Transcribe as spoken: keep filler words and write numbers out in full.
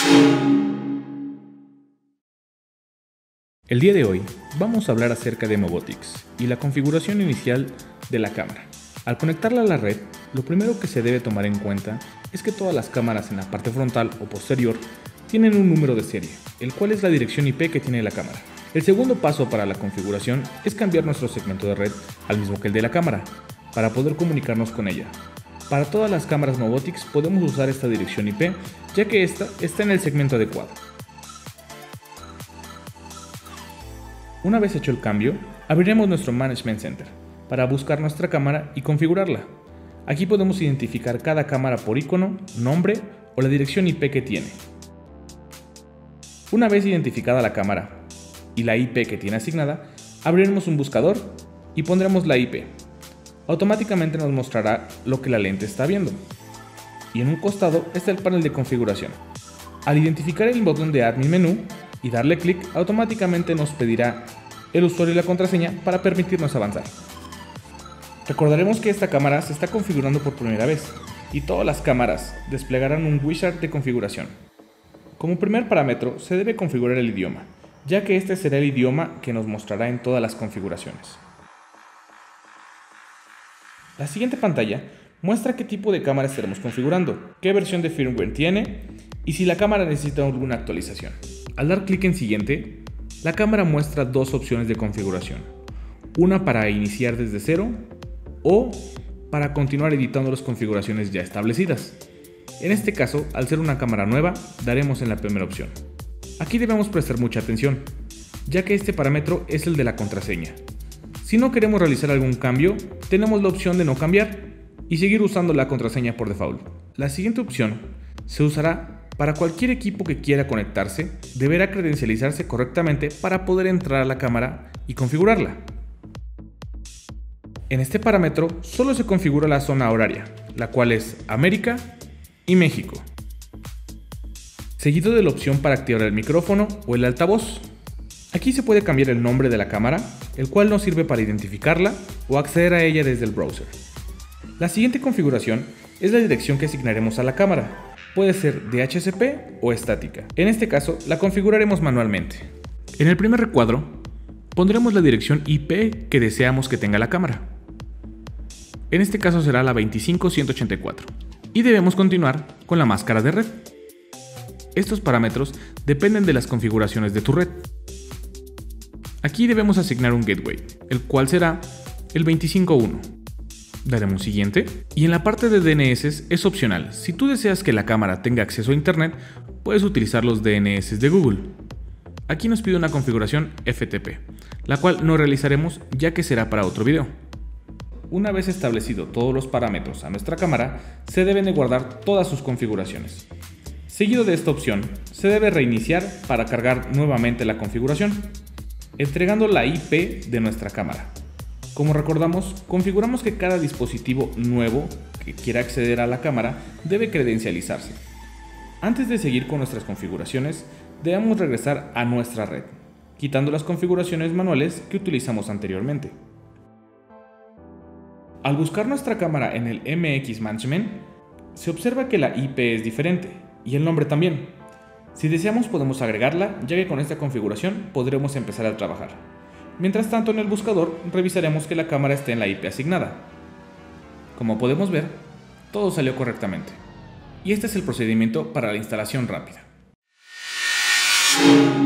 El día de hoy vamos a hablar acerca de Mobotics y la configuración inicial de la cámara. Al conectarla a la red, lo primero que se debe tomar en cuenta es que todas las cámaras en la parte frontal o posterior tienen un número de serie, el cual es la dirección I P que tiene la cámara. El segundo paso para la configuración es cambiar nuestro segmento de red al mismo que el de la cámara, para poder comunicarnos con ella. Para todas las cámaras Mobotics podemos usar esta dirección I P, ya que esta está en el segmento adecuado. Una vez hecho el cambio, abriremos nuestro Management Center para buscar nuestra cámara y configurarla. Aquí podemos identificar cada cámara por icono, nombre o la dirección I P que tiene. Una vez identificada la cámara y la I P que tiene asignada, abriremos un buscador y pondremos la I P. Automáticamente nos mostrará lo que la lente está viendo. Y en un costado está el panel de configuración. Al identificar el botón de Admin Menú y darle clic, automáticamente nos pedirá el usuario y la contraseña para permitirnos avanzar. Recordaremos que esta cámara se está configurando por primera vez y todas las cámaras desplegarán un wizard de configuración. Como primer parámetro se debe configurar el idioma, ya que este será el idioma que nos mostrará en todas las configuraciones. La siguiente pantalla muestra qué tipo de cámara estaremos configurando, qué versión de firmware tiene y si la cámara necesita alguna actualización. Al dar clic en siguiente, la cámara muestra dos opciones de configuración, una para iniciar desde cero o para continuar editando las configuraciones ya establecidas. En este caso, al ser una cámara nueva, daremos en la primera opción. Aquí debemos prestar mucha atención, ya que este parámetro es el de la contraseña. Si no queremos realizar algún cambio, tenemos la opción de no cambiar y seguir usando la contraseña por default. La siguiente opción se usará para cualquier equipo que quiera conectarse, deberá credencializarse correctamente para poder entrar a la cámara y configurarla. En este parámetro solo se configura la zona horaria, la cual es América y México, seguido de la opción para activar el micrófono o el altavoz. Aquí se puede cambiar el nombre de la cámara, el cual nos sirve para identificarla o acceder a ella desde el browser. La siguiente configuración es la dirección que asignaremos a la cámara. Puede ser D H C P o estática. En este caso, la configuraremos manualmente. En el primer recuadro, pondremos la dirección I P que deseamos que tenga la cámara. En este caso será la veinticinco punto ciento ochenta y cuatro. Y debemos continuar con la máscara de red. Estos parámetros dependen de las configuraciones de tu red. Aquí debemos asignar un gateway, el cual será el veinticinco punto uno. Daremos siguiente y en la parte de D N S es opcional. Si tú deseas que la cámara tenga acceso a internet, puedes utilizar los D N S de Google. Aquí nos pide una configuración F T P, la cual no realizaremos ya que será para otro video. Una vez establecido todos los parámetros a nuestra cámara, se deben de guardar todas sus configuraciones. Seguido de esta opción, se debe reiniciar para cargar nuevamente la configuración, entregando la I P de nuestra cámara. Como recordamos, configuramos que cada dispositivo nuevo que quiera acceder a la cámara debe credencializarse. Antes de seguir con nuestras configuraciones, debemos regresar a nuestra red, quitando las configuraciones manuales que utilizamos anteriormente. Al buscar nuestra cámara en el M X Management, se observa que la I P es diferente y el nombre también. Si deseamos podemos agregarla, ya que con esta configuración podremos empezar a trabajar. Mientras tanto, en el buscador revisaremos que la cámara esté en la I P asignada. Como podemos ver, todo salió correctamente. Y este es el procedimiento para la instalación rápida.